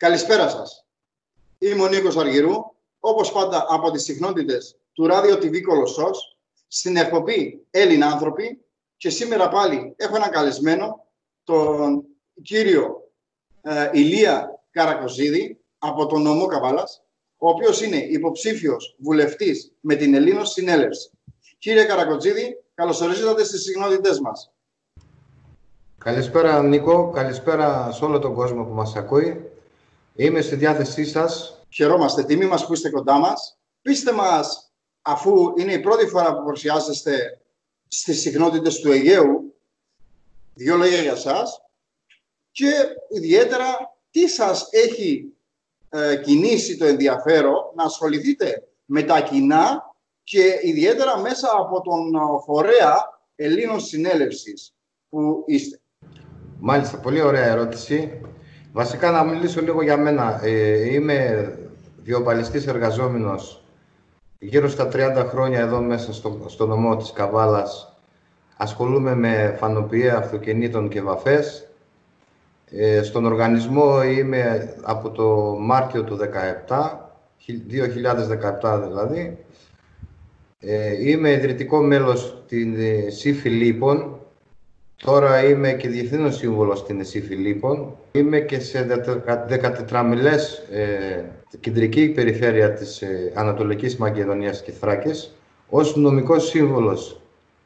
Καλησπέρα σας. Είμαι ο Νίκος Αργυρού, όπως πάντα από τις συχνότητες του Radio TV Κολοσσός, στην εκπομπή Έλληνα Άνθρωποι, και σήμερα πάλι έχω έναν καλεσμένο, τον κύριο Ηλία Καρακοζίδη, από τον νομό Καβάλας, ο οποίος είναι υποψήφιος βουλευτής με την Ελλήνος Συνέλευση. Κύριε Καρακοζίδη, καλώς ορίσατε στις συχνότητές μας. Καλησπέρα Νίκο, καλησπέρα σε όλο τον κόσμο που μας ακούει. Είμαι στη διάθεσή σας. Χαιρόμαστε, τιμή μας που είστε κοντά μας. Πείστε μας, αφού είναι η πρώτη φορά που παρουσιάζεστε στις συχνότητες του Αιγαίου, δύο λόγια για σας και ιδιαίτερα τι σας έχει κινήσει το ενδιαφέρον να ασχοληθείτε με τα κοινά και ιδιαίτερα μέσα από τον φορέα Ελλήνων Συνέλευσης που είστε. Μάλιστα, πολύ ωραία ερώτηση. Βασικά να μιλήσω λίγο για μένα. Είμαι βιοπαλιστής εργαζόμενος γύρω στα 30 χρόνια εδώ μέσα στο νομό της Καβάλας. Ασχολούμαι με φανοποιία αυτοκινήτων και βαφές. Στον οργανισμό είμαι από το Μάρτιο του 2017 δηλαδή. Είμαι ιδρυτικό μέλος στην ΣΥ Φιλίππων. Τώρα είμαι και διευθύνων σύμβουλος στην ΣΥ Φιλίππων. Είμαι και σε 14 κεντρική περιφέρεια της Ανατολικής Μακεδονίας και Θράκης ως νομικός σύμβουλος.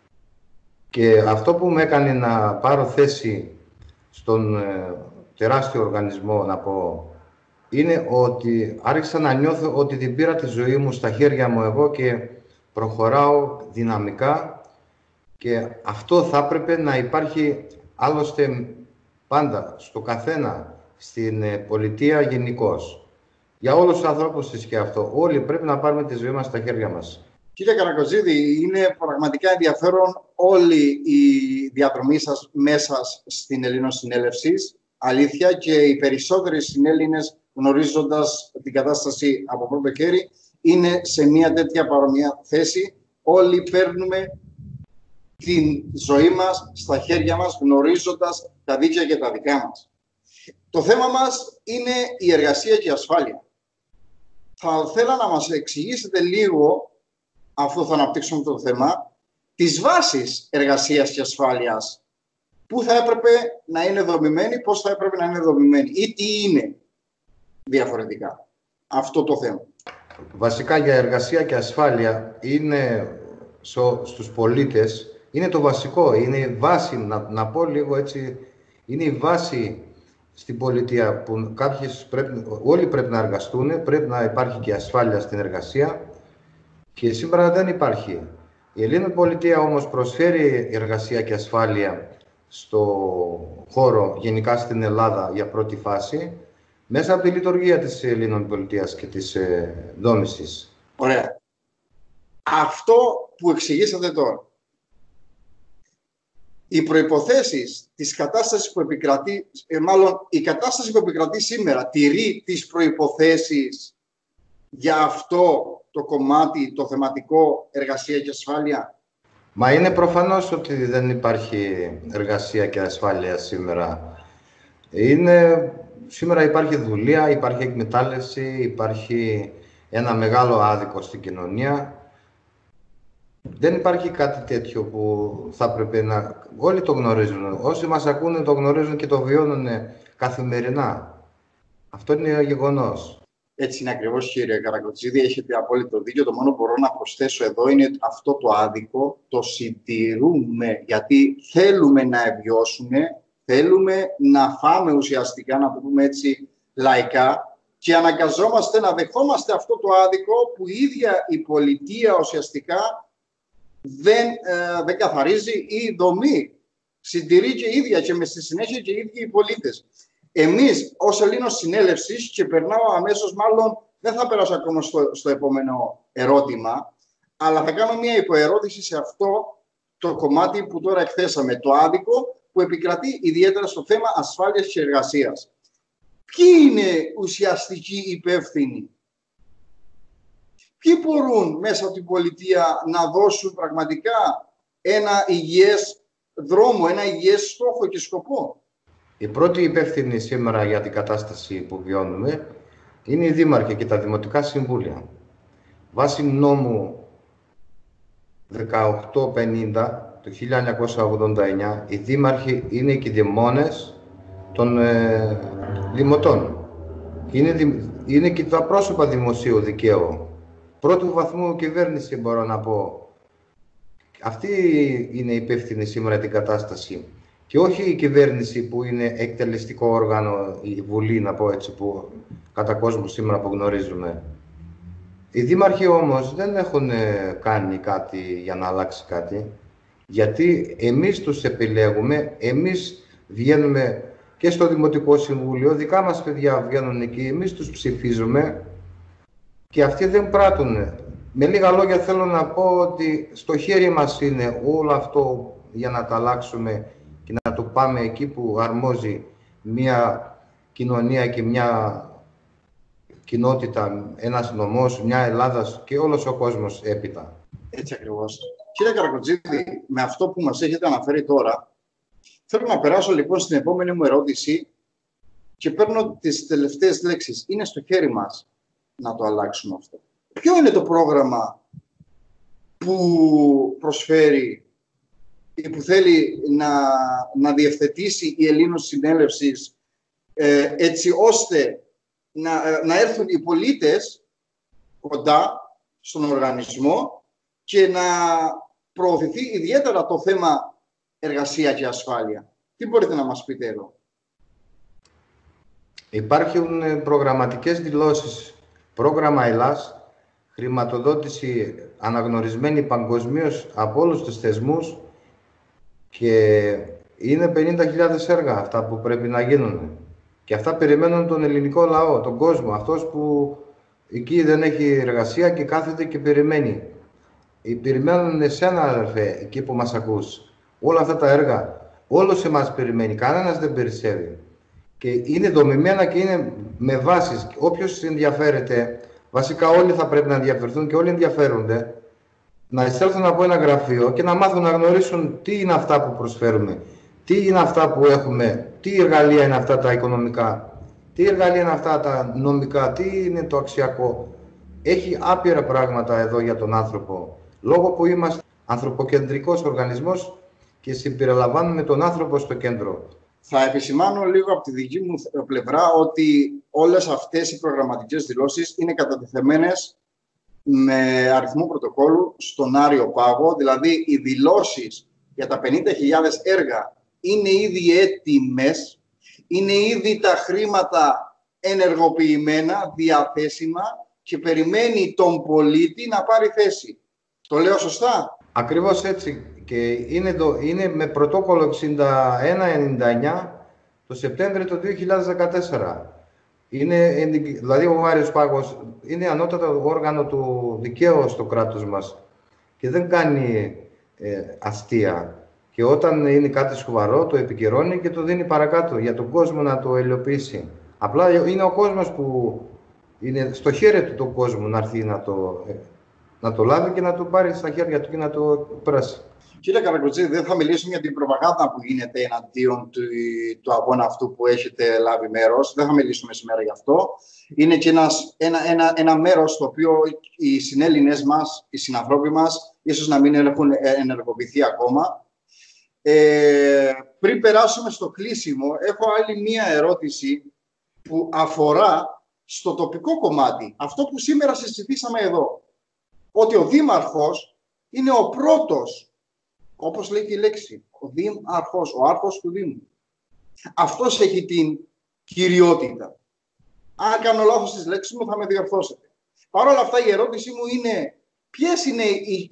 Και αυτό που με έκανε να πάρω θέση στον τεράστιο οργανισμό, να πω, είναι ότι άρχισα να νιώθω ότι την πήρα τη ζωή μου στα χέρια μου εγώ και προχωράω δυναμικά. Και αυτό θα έπρεπε να υπάρχει άλλωστε πάντα στο καθένα, στην πολιτεία γενικώς. Για όλους τους ανθρώπους ισχύει αυτό. Όλοι πρέπει να πάρουμε τη ζωή μας στα χέρια μας. Κύριε Καρακοζίδη, είναι πραγματικά ενδιαφέρον όλη η διαδρομή σας μέσα στην Ελλήνων Συνέλευση. Αλήθεια, και οι περισσότεροι συνέλληνες, γνωρίζοντας την κατάσταση από πρώτο χέρι, είναι σε μια τέτοια παρόμοια θέση. Όλοι παίρνουμε την ζωή μας στα χέρια μας, γνωρίζοντας τα δίκαια και τα δικά μας. Το θέμα μας είναι η εργασία και η ασφάλεια. Θα ήθελα να μας εξηγήσετε λίγο, αφού θα αναπτύξουμε το θέμα, τις βάσεις εργασίας και ασφάλειας. Πού θα έπρεπε να είναι δομημένη, πώς θα έπρεπε να είναι δομημένη ή τι είναι διαφορετικά αυτό το θέμα. Βασικά για εργασία και ασφάλεια είναι στους πολίτες. Είναι το βασικό, είναι η βάση, να πω λίγο έτσι, είναι η βάση στην πολιτεία που όλοι πρέπει να εργαστούν, πρέπει να υπάρχει και ασφάλεια στην εργασία και σήμερα δεν υπάρχει. Η Ελλήνων πολιτεία όμως προσφέρει εργασία και ασφάλεια στο χώρο, γενικά στην Ελλάδα για πρώτη φάση, μέσα από τη λειτουργία της Ελλήνων πολιτείας και της δόμησης. Ωραία. Αυτό που εξηγήσατε τώρα, οι προϋποθέσεις της κατάστασης που επικρατεί, μάλλον η κατάσταση που επικρατεί σήμερα, τηρεί τις προϋποθέσεις για αυτό το κομμάτι, το θεματικό εργασία και ασφάλεια? Μα είναι προφανώς ότι δεν υπάρχει εργασία και ασφάλεια σήμερα. Σήμερα υπάρχει δουλεία, υπάρχει εκμετάλλευση, υπάρχει ένα μεγάλο άδικο στην κοινωνία. Δεν υπάρχει κάτι τέτοιο που θα έπρεπε να... Όλοι το γνωρίζουν. Όσοι μας ακούνε το γνωρίζουν και το βιώνουν καθημερινά. Αυτό είναι γεγονός. Έτσι είναι ακριβώς, κύριε Καρακοζίδη. Έχετε απόλυτο δίκιο. Το μόνο που μπορώ να προσθέσω εδώ είναι αυτό το άδικο. Το συντηρούμε γιατί θέλουμε να επιβιώσουμε. Θέλουμε να φάμε ουσιαστικά, να το πούμε έτσι λαϊκά. Και αναγκαζόμαστε να δεχόμαστε αυτό το άδικο που η ίδια η πολιτεία ουσιαστικά δεν καθαρίζει η δομή. Συντηρεί και η ίδια και με στη συνέχεια και οι ίδιοι οι πολίτες. Εμείς ως Ελλήνων Συνέλευσης, και περνάω αμέσως, μάλλον δεν θα περάσω ακόμα στο επόμενο ερώτημα, αλλά θα κάνω μια υποερώτηση σε αυτό το κομμάτι που τώρα εκθέσαμε, το άδικο που επικρατεί ιδιαίτερα στο θέμα ασφάλειας και εργασίας. Ποιοι είναι ουσιαστικοί υπεύθυνοι? Ποιοι μπορούν μέσα από την πολιτεία να δώσουν πραγματικά ένα υγιές δρόμο, ένα υγιές στόχο και σκοπό? Οι πρώτοι υπεύθυνοι σήμερα για την κατάσταση που βιώνουμε είναι οι δήμαρχοι και τα δημοτικά συμβούλια. Βάσει νόμου 1850 του 1989, οι δήμαρχοι είναι οι κηδεμόνες των δημοτών. Είναι και τα πρόσωπα δημοσίου δικαίου. Πρώτου βαθμού κυβέρνηση, μπορώ να πω. Αυτή είναι υπεύθυνη σήμερα την κατάσταση. Και όχι η κυβέρνηση που είναι εκτελεστικό όργανο, η Βουλή, να πω έτσι, που κατά κόσμο σήμερα που γνωρίζουμε. Οι δήμαρχοι όμως δεν έχουν κάνει κάτι για να αλλάξει κάτι, γιατί εμείς τους επιλέγουμε, εμείς βγαίνουμε και στο Δημοτικό Συμβούλιο, δικά μας παιδιά βγαίνουν εκεί, εμείς τους ψηφίζουμε και αυτοί δεν πράττουν. Με λίγα λόγια θέλω να πω ότι στο χέρι μας είναι όλο αυτό για να τα αλλάξουμε και να το πάμε εκεί που αρμόζει μια κοινωνία και μια κοινότητα, ένας νομός, μια Ελλάδα και όλος ο κόσμος έπειτα. Έτσι ακριβώς. Κύριε Καρακοτσίδη, με αυτό που μας έχετε αναφέρει τώρα, θέλω να περάσω λοιπόν στην επόμενη μου ερώτηση και παίρνω τις τελευταίες λέξεις. Είναι στο χέρι μας να το αλλάξουμε αυτό. Ποιο είναι το πρόγραμμα που προσφέρει ή που θέλει να διευθετήσει η Ελλήνος Συνέλευσης έτσι ώστε να έρθουν οι πολίτες κοντά στον οργανισμό και να προωθηθεί ιδιαίτερα το θέμα εργασία και ασφάλεια. Τι μπορείτε να μας πείτε εδώ? Υπάρχουν προγραμματικές δηλώσεις. Πρόγραμμα Ελλάς, χρηματοδότηση αναγνωρισμένη παγκοσμίως από όλους τους θεσμούς και είναι 50.000 έργα αυτά που πρέπει να γίνουν. Και αυτά περιμένουν τον ελληνικό λαό, τον κόσμο, αυτός που εκεί δεν έχει εργασία και κάθεται και περιμένει. Περιμένουν εσένα, αδερφέ, εκεί που μας ακούς. Όλα αυτά τα έργα, όλος εμάς περιμένει, κανένας δεν περισσεύει. Και είναι δομημένα και είναι με βάσεις. Όποιος ενδιαφέρεται, βασικά όλοι θα πρέπει να ενδιαφερθούν και όλοι ενδιαφέρονται, να εισέλθουν από ένα γραφείο και να μάθουν να γνωρίσουν τι είναι αυτά που προσφέρουμε, τι είναι αυτά που έχουμε, τι εργαλεία είναι αυτά τα οικονομικά, τι εργαλεία είναι αυτά τα νομικά, τι είναι το αξιακό. Έχει άπειρα πράγματα εδώ για τον άνθρωπο, λόγω που είμαστε ανθρωποκεντρικός οργανισμός και συμπεριλαμβάνουμε τον άνθρωπο στο κέντρο. Θα επισημάνω λίγο από τη δική μου πλευρά ότι όλες αυτές οι προγραμματικές δηλώσεις είναι κατατεθεμένες με αριθμό πρωτοκόλλου στον Άριο Πάγο, δηλαδή οι δηλώσεις για τα 50.000 έργα είναι ήδη έτοιμες, είναι ήδη τα χρήματα ενεργοποιημένα, διαθέσιμα και περιμένει τον πολίτη να πάρει θέση. Το λέω σωστά? Ακριβώς έτσι. Και είναι με πρωτόκολλο 6199 το Σεπτέμβριο του 2014. Δηλαδή ο Άριος Πάγος είναι ανώτατο όργανο του δικαίου στο κράτος μας και δεν κάνει αστεία. Και όταν είναι κάτι σοβαρό το επικυρώνει και το δίνει παρακάτω για τον κόσμο να το ελοποιήσει. Απλά είναι ο κόσμος που είναι στο χέρι του τον κόσμο να έρθει να το λάβει και να το πάρει στα χέρια του και να το περάσει. Κύριε Καρακοτσίδη, δεν θα μιλήσουμε για την προπαγάνδα που γίνεται εναντίον του αγώνα αυτού που έχετε λάβει μέρος. Δεν θα μιλήσουμε σήμερα γι' αυτό. Είναι και ένα μέρος στο οποίο οι συνέλληνες μας, οι συνανθρώποι μας, ίσως να μην έχουν ενεργοποιηθεί ακόμα. Πριν περάσουμε στο κλείσιμο, έχω άλλη μία ερώτηση που αφορά στο τοπικό κομμάτι. Αυτό που σήμερα συζητήσαμε εδώ. Ότι ο Δήμαρχος είναι ο πρώτος, όπως λέει και η λέξη, ο Δήμαρχος, ο άρχος του Δήμου. Αυτός έχει την κυριότητα. Αν κάνω λάθος στις λέξεις μου θα με διορθώσετε. Παρ' όλα αυτά η ερώτησή μου είναι ποιες είναι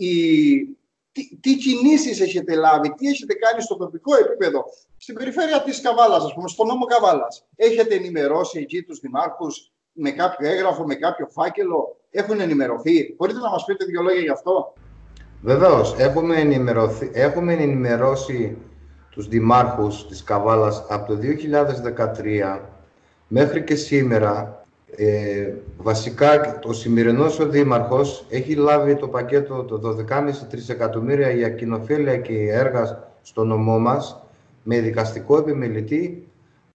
τι κινήσεις έχετε λάβει, τι έχετε κάνει στο τοπικό επίπεδο, στην περιφέρεια της Καβάλας, ας πούμε, στον νόμο Καβάλας. Έχετε ενημερώσει εκεί τους δημάρχους με κάποιο έγγραφο, με κάποιο φάκελο, έχουν ενημερωθεί? Μπορείτε να μας πείτε δύο λόγια γι' αυτό? Βεβαίως, έχουμε ενημερώσει τους δημάρχους της Καβάλας από το 2013 μέχρι και σήμερα. Βασικά, ο σημερινός ο Δήμαρχος έχει λάβει το πακέτο το 12,5 τρισεκατομμύρια για κοινοφέλεια και έργα στο νομό μας με δικαστικό επιμελητή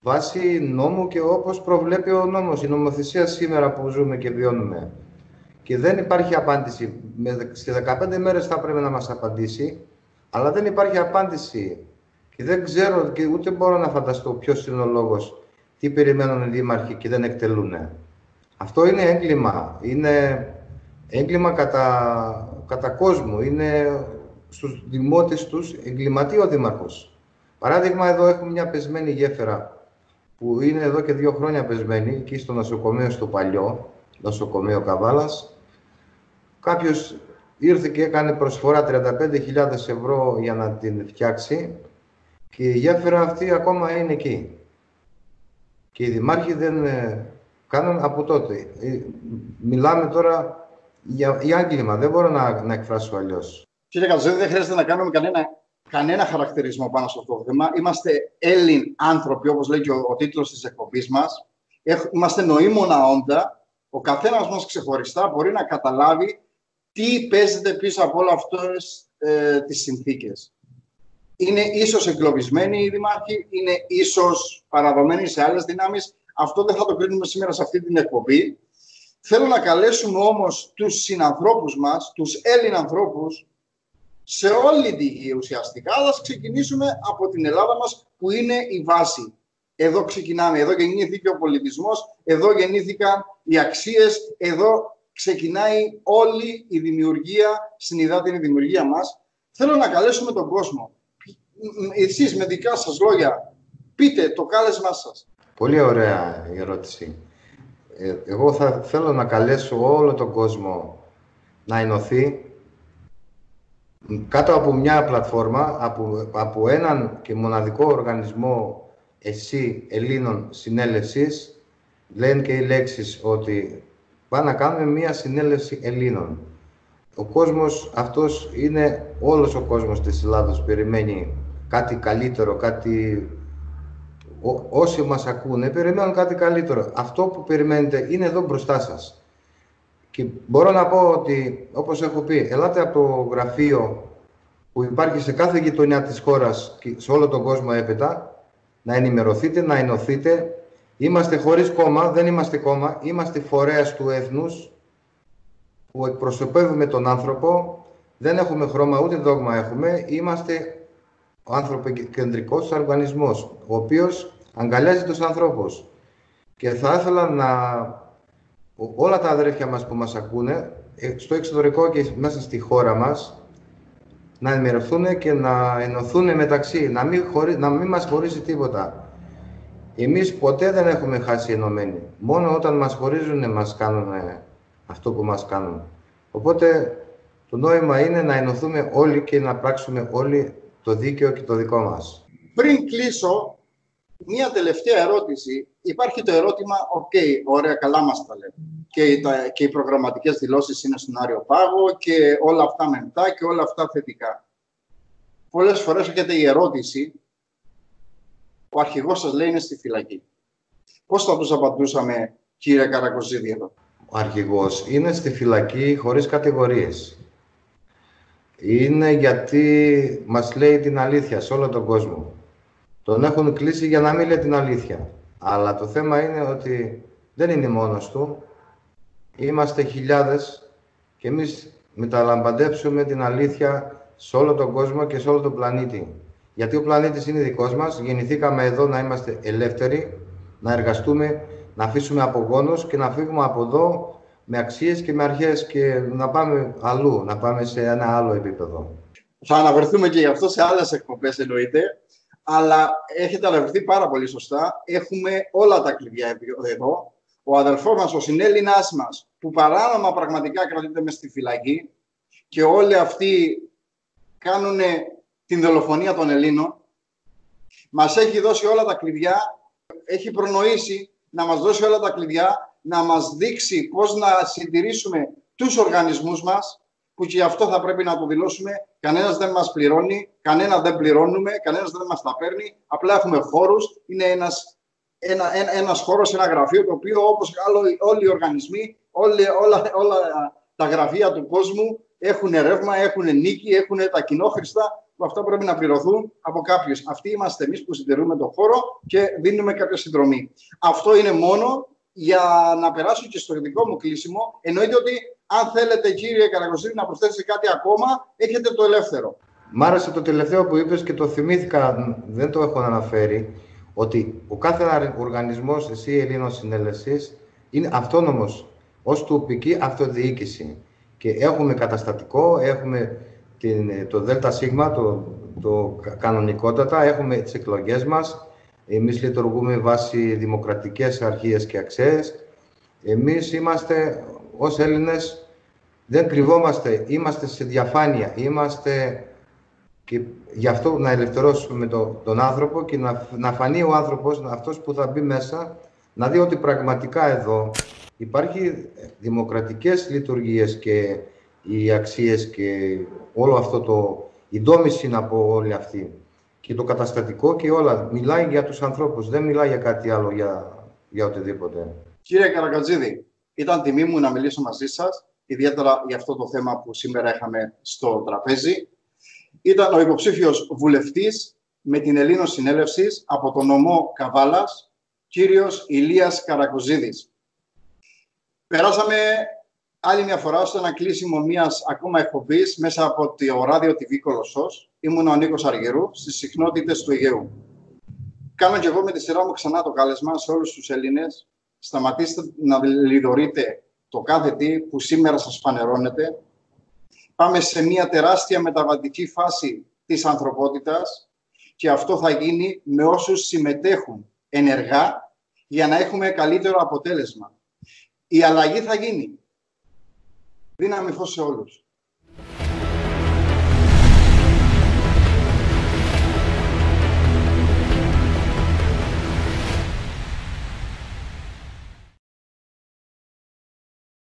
βάσει νόμου και όπως προβλέπει ο νόμος, η νομοθεσία σήμερα που ζούμε και βιώνουμε. Και δεν υπάρχει απάντηση. Στις 15 μέρες θα πρέπει να μας απαντήσει, αλλά δεν υπάρχει απάντηση. Και δεν ξέρω και ούτε μπορώ να φανταστώ ποιος είναι ο λόγος, τι περιμένουν οι δήμαρχοι και δεν εκτελούν. Αυτό είναι έγκλημα. Είναι έγκλημα κατά κόσμου. Είναι στους δημότες τους εγκληματεί ο δήμαρχος. Παράδειγμα, εδώ έχουμε μια πεσμένη γέφυρα που είναι εδώ και 2 χρόνια πεσμένη, εκεί στο νοσοκομείο στο παλιό, νοσοκομείο Καβάλας. Κάποιος ήρθε και έκανε προσφορά 35.000 ευρώ για να την φτιάξει και η γέφυρα αυτή ακόμα είναι εκεί. Και οι δημάρχοι δεν κάνουν από τότε. Μιλάμε τώρα για έγκλημα, δεν μπορώ να εκφράσω αλλιώς. Κύριε Κατζηδάκη, δεν χρειάζεται να κάνουμε κανένα χαρακτηρισμό πάνω σε αυτό το θέμα. Είμαστε Έλλην άνθρωποι, όπως λέει και ο τίτλος της εκπομπής μας. Είμαστε νοήμωνα όντα. Ο καθένας μας ξεχωριστά μπορεί να καταλάβει τι παίζεται πίσω από όλα αυτές τις συνθήκες. Είναι ίσως εγκλωβισμένοι οι δημάρχοι, είναι ίσως παραδομένοι σε άλλες δυνάμεις. Αυτό δεν θα το κρίνουμε σήμερα σε αυτή την εκπομπή. Θέλω να καλέσουμε όμως τους συνανθρώπους μας, τους Έλλην ανθρώπους, σε όλη τη γη ουσιαστικά. Ας ξεκινήσουμε από την Ελλάδα μας, που είναι η βάση. Εδώ ξεκινάμε, εδώ γεννήθηκε ο πολιτισμός, εδώ γεννήθηκαν οι αξίες, εδώ ξεκινάει όλη η δημιουργία, συνειδάτη η δημιουργία μας. Θέλω να καλέσουμε τον κόσμο. Εσείς με δικά σας λόγια, πείτε το κάλεσμά σας. Πολύ ωραία η ερώτηση. Εγώ θα θέλω να καλέσω όλο τον κόσμο να ενωθεί κάτω από μια πλατφόρμα, από έναν και μοναδικό οργανισμό ΕΣΥ Ελλήνων Συνέλευσης. Λένε και οι λέξεις ότι πάμε να κάνουμε μια συνέλευση Ελλήνων. Ο κόσμος αυτός είναι όλος ο κόσμος της Ελλάδος, περιμένει κάτι καλύτερο, κάτι... Όσοι μας ακούνε, περιμένουν κάτι καλύτερο. Αυτό που περιμένετε είναι εδώ μπροστά σας. Και μπορώ να πω ότι, όπως έχω πει, ελάτε από το γραφείο που υπάρχει σε κάθε γειτονιά της χώρας και σε όλο τον κόσμο έπειτα, να ενημερωθείτε, να ενωθείτε. Είμαστε χωρίς κόμμα, δεν είμαστε κόμμα, είμαστε φορέας του έθνους που εκπροσωπεύουμε τον άνθρωπο, δεν έχουμε χρώμα ούτε δόγμα έχουμε, είμαστε ο ανθρωποκεντρικός οργανισμός, ο οποίος αγκαλιάζει τους ανθρώπους. Και θα ήθελα όλα τα αδέρφια μας που μας ακούνε, στο εξωτερικό και μέσα στη χώρα μας, να ενημερωθούν και να ενωθούν μεταξύ, να μην μας χωρίζει τίποτα. Εμείς ποτέ δεν έχουμε χάσει ενωμένοι. Μόνο όταν μας χωρίζουν, μας κάνουν αυτό που μας κάνουν. Οπότε, το νόημα είναι να ενωθούμε όλοι και να πράξουμε όλοι το δίκαιο και το δικό μας. Πριν κλείσω, μία τελευταία ερώτηση. Υπάρχει το ερώτημα, ωραία, καλά μας τα λέμε. Και οι προγραμματικές δηλώσεις είναι στον Άριο Πάγο και όλα αυτά μετά και όλα αυτά θετικά. Πολλές φορές έρχεται η ερώτηση, ο αρχηγός σας λέει είναι στη φυλακή. Πώς θα τους απαντούσαμε, κύριε Καρακοζίδη, εδώ? Ο αρχηγός είναι στη φυλακή χωρίς κατηγορίες. Είναι γιατί μας λέει την αλήθεια σε όλο τον κόσμο. Τον έχουν κλείσει για να μην λέει την αλήθεια. Αλλά το θέμα είναι ότι δεν είναι μόνος του. Είμαστε χιλιάδες και εμείς μεταλαμπαντεύσουμε την αλήθεια σε όλο τον κόσμο και σε όλο τον πλανήτη. Γιατί ο πλανήτης είναι δικός μας, γεννηθήκαμε εδώ να είμαστε ελεύθεροι, να εργαστούμε, να αφήσουμε απογόνους και να φύγουμε από εδώ με αξίες και με αρχές και να πάμε αλλού, να πάμε σε ένα άλλο επίπεδο. Θα αναφερθούμε και γι' αυτό σε άλλες εκπομπές εννοείται, αλλά έχετε αναφερθεί πάρα πολύ σωστά. Έχουμε όλα τα κλειδιά εδώ. Ο αδελφός μας, ο συνέλληνάς μας, που παράνομα πραγματικά κρατείται μες στη φυλακή και όλοι αυτοί κάνουν την δολοφονία των Ελλήνων, μας έχει δώσει όλα τα κλειδιά, έχει προνοήσει να μας δώσει όλα τα κλειδιά, να μας δείξει πώς να συντηρήσουμε τους οργανισμούς μας, που και γι' αυτό θα πρέπει να το δηλώσουμε. Κανένας δεν μας πληρώνει, κανένα δεν πληρώνουμε, κανένας δεν μας τα παίρνει. Απλά έχουμε χώρους. Είναι ένας χώρος, ένα γραφείο, το οποίο όπως όλοι οι οργανισμοί, όλα τα γραφεία του κόσμου έχουν ρεύμα, έχουν νίκη, έχουν τα κοινόχρηστα που αυτά πρέπει να πληρωθούν από κάποιους. Αυτοί είμαστε εμείς που συντηρούμε τον χώρο και δίνουμε κάποια συνδρομή. Αυτό είναι μόνο για να περάσω και στο δικό μου κλείσιμο. Εννοείται ότι αν θέλετε, κύριε Καρακοζίδη, να προσθέσετε κάτι ακόμα, έχετε το ελεύθερο. Μ' άρεσε το τελευταίο που είπες και το θυμήθηκα, δεν το έχω αναφέρει, ότι ο κάθε οργανισμός, εσύ Ελλήνων Συνέλευσης, είναι αυτόνομος ως τοπική αυτοδιοίκηση. Και έχουμε καταστατικό, έχουμε το ΔΣ, το κανονικότατα, έχουμε τις εκλογές μας. Εμείς λειτουργούμε βάσει δημοκρατικές αρχές και αξίες. Εμείς είμαστε, ως Έλληνες, δεν κρυβόμαστε, είμαστε σε διαφάνεια, είμαστε και γι' αυτό να ελευθερώσουμε τον άνθρωπο και να φανεί ο άνθρωπος, αυτός που θα μπει μέσα, να δει ότι πραγματικά εδώ υπάρχει δημοκρατικές λειτουργίες και οι αξίες και όλο αυτό η ντόμηση από όλη αυτή. Και το καταστατικό και όλα. Μιλάει για τους ανθρώπους, δεν μιλάει για κάτι άλλο, για οτιδήποτε. Κύριε Καρακατζίδη, ήταν τιμή μου να μιλήσω μαζί σας, ιδιαίτερα για αυτό το θέμα που σήμερα είχαμε στο τραπέζι. Ήταν ο υποψήφιος βουλευτής με την Ελλήνων Συνέλευσης από το νομό Καβάλας, κύριος Ηλίας Καρακοζίδης. Περάσαμε άλλη μια φορά στο ένα κλείσιμο μιας ακόμα εκπομπής μέσα από το ράδιο TV Κολοσσός. Ήμουν ο Νίκος Αργυρού στις συχνότητες του Αιγαίου. Κάνω και εγώ με τη σειρά μου ξανά το κάλεσμα σε όλους τους Έλληνες. Σταματήστε να λιδωρείτε το κάθε τι που σήμερα σας φανερώνεται. Πάμε σε μια τεράστια μεταβατική φάση της ανθρωπότητας και αυτό θα γίνει με όσους συμμετέχουν ενεργά για να έχουμε καλύτερο αποτέλεσμα. Η αλλαγή θα γίνει. Δύναμη φως σε όλους.